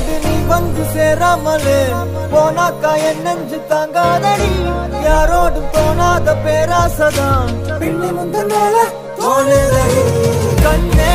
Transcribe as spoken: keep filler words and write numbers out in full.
என்னோடு நீ வந்து சேராமலே போனாக்கா என் நெஞ்சு தாங்காதடி யாரோடும் தோணாத பேராசதான் பின்னி முந்தனால தோணுதடி கண்ணே